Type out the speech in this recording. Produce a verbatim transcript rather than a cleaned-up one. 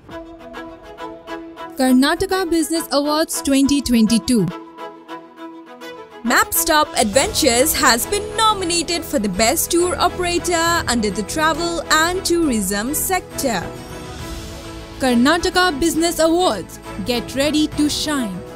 Karnataka Business Awards twenty twenty-two. Mapstop Adventures has been nominated for the Best Tour Operator under the Travel and Tourism sector. Karnataka Business Awards. Get ready to shine.